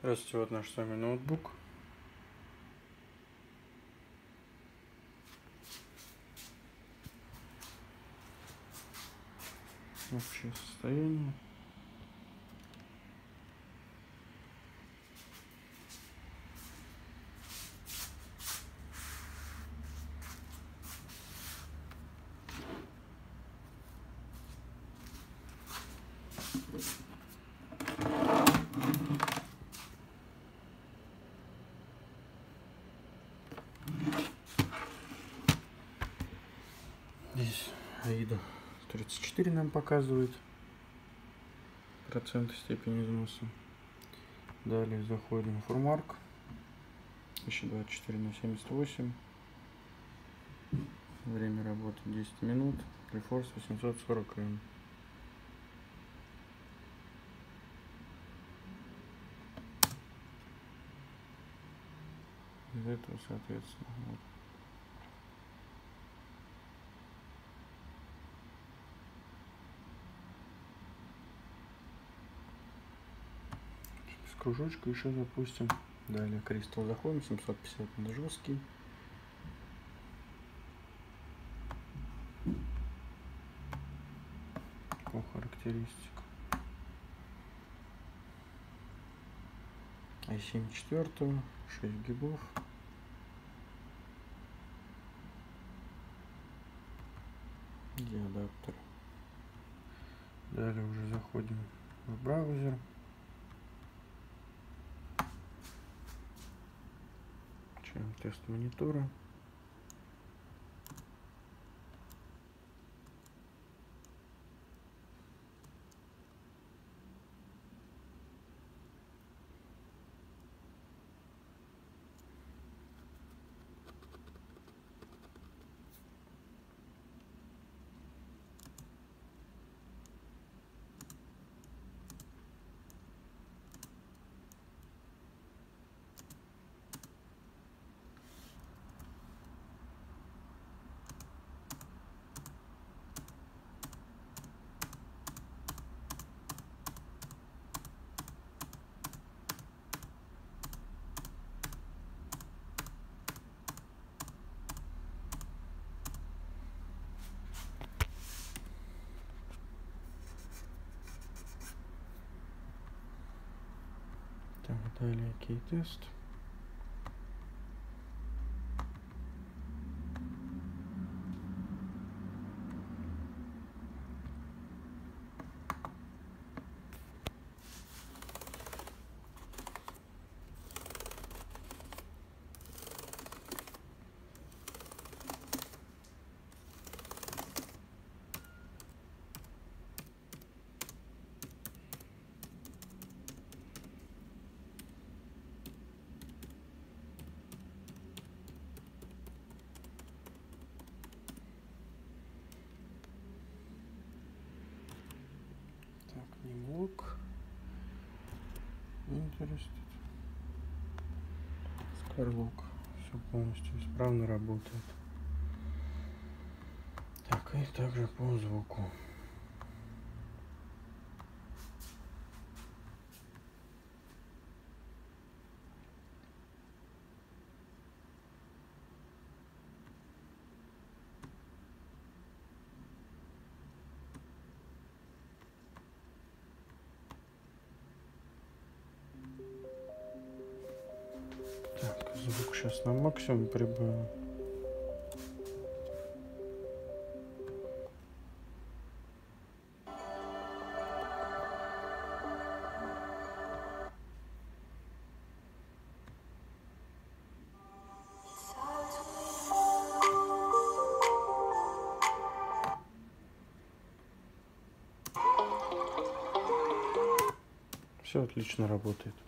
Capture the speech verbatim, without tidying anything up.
Здравствуйте, вот наш с вами ноутбук. Общее состояние. Здесь аида тридцать четыре нам показывает проценты степени износа. Далее заходим в фурмарк. тысяча двадцать четыре на семьдесят восемь. Время работы десять минут. Трифорс восемьсот сорок эм. Из этого, соответственно, вот. С кружочка еще запустим. Далее кристалл заходим, семьсот пятьдесят на жесткий. По характеристикам. ай семь четвертого, шесть гигов. Диадаптер. Далее уже заходим в браузер. Включаем тест монитора. Так, далее кей-тест. Не мог. Интересно. Скарлок. Все полностью исправно работает. Так, и также по звуку. Так, звук сейчас на максимум прибавим. Все отлично работает.